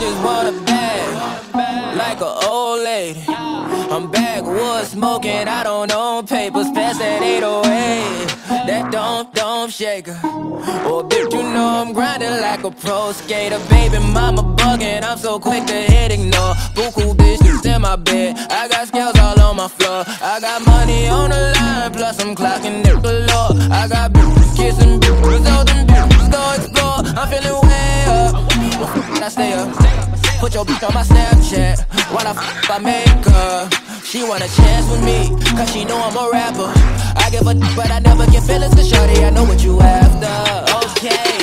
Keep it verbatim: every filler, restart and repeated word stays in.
just want a bag, like an old lady. I'm backwoods smoking, I don't own papers. Pass that eight oh eight, that don't, don't shaker. Oh, bitch, you know I'm grinding like a pro skater. Baby mama bugging, I'm so quick to hit ignore. Buku bitches in my bed, I got scales all on my floor. I got money on the line, plus I'm clocking it below. I got bitches kissing bitches, all them bitches go explore. I'm feeling way up, well, I stay up. Put your bitch on my Snapchat while I f*** I make her. She want a chance with me, cause she know I'm a rapper. I give a d*** but I never get feelings, cause shorty, I know what you after. Okay.